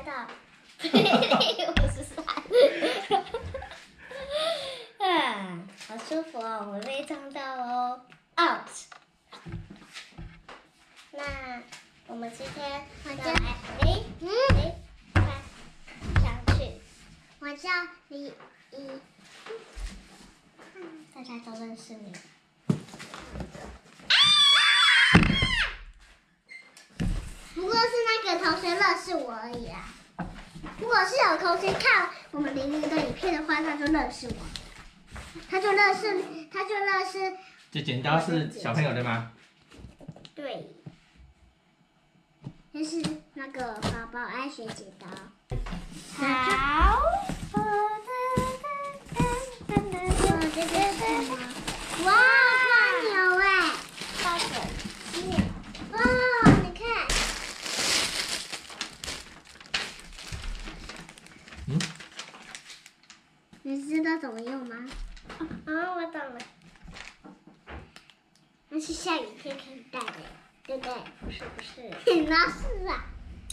到53。啊，好舒服哦，我被撞到哦 ，out。那我们今天要来看上去，我叫李一，大家都认识你。不过是那个同学认识我而已啦。如果是有同学看我们玲玲的影片的话，他就认识我。他就认识。 这剪刀是小朋友的吗？ 对，就是那个宝宝爱学剪刀。好。哇，花牛哎！花粉鸟。哇，你看。你知道怎么用吗？我懂了。那是下雨天可以带的，对不对？不是。那是啊。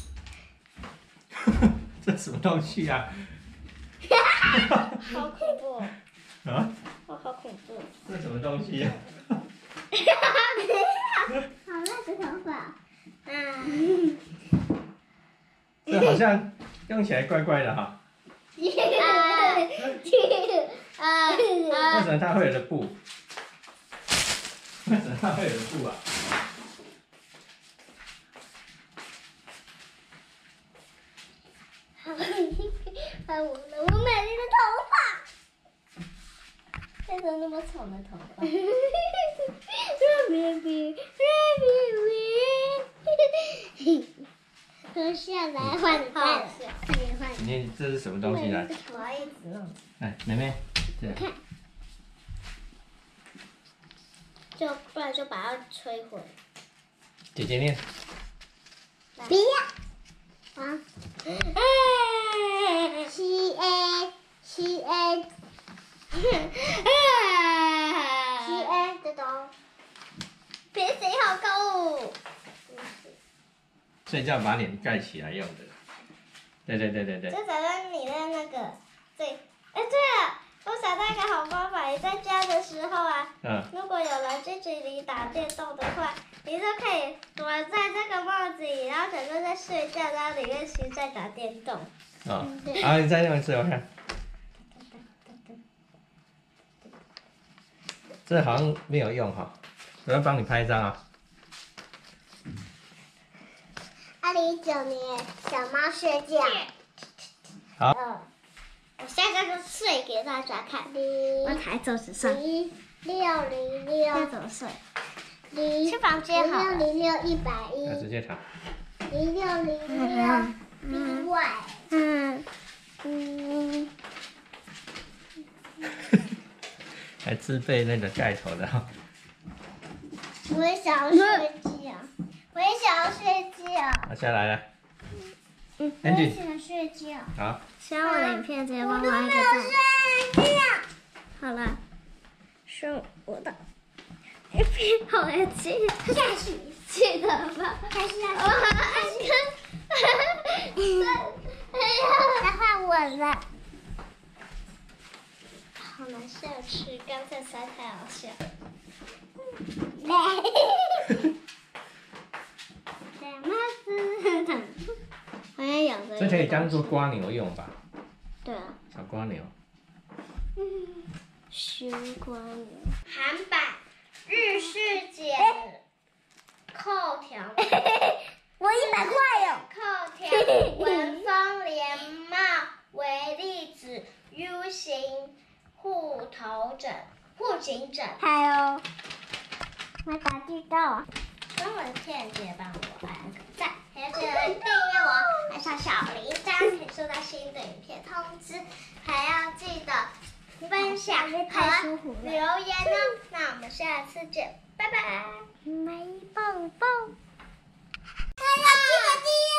这什么东西啊？ 好恐怖！ 啊？ 好恐怖！ 这什么东西呀？ 好烂的头发。 这好像用起来怪怪的哈。为什么它会有的布？为什么它会有的布啊？ 我美丽的头发，为什么那么丑的头发？脱下来换你戴了， 你这是什么东西来？ 我要一直弄。 哎，妹妹，这样。 不然就把它摧毁。 姐姐念。 不要。啊。C A 这种。别谁好高哦。 睡觉把脸盖起来用的。对。 就找到你的那个对了，我想到一个好方法，你在家的时候啊，如果有人近距离打电动的话，你就可以躲在这个帽子里，然后整个在睡觉，然后里面其实在打电动。 好，你再用一次我看。这好像没有用哈，我要帮你拍一张啊。 2019年小猫睡觉。 好。 我现在就睡给大家看。我抬桌子上。606。要怎么睡？去房间好了。606-110。 直接躺。 0606。另外。 还自备那个盖头的哈。 我也想要睡觉。 好，下来了。 我也想睡觉。 好。 喜欢我的影片，直接帮我按一个赞。好了，是我的影片，好爱记得吧？开始要再换我了。好难下去，刚才实在太好笑。好像有的。 这可以当做刮牛用吧？ 对啊。 小刮牛。 修刮牛。韩版日式剪扣条。我100块哟。扣条文风连帽为例子 U 型护颈枕。还有，我打地道。中文片记得帮我按个赞，还要记得订阅我，按上小铃铛，可以收到新的影片通知，还要记得分享和留言哦。那我们下次见，拜拜。没蹦蹦。哎呀，记得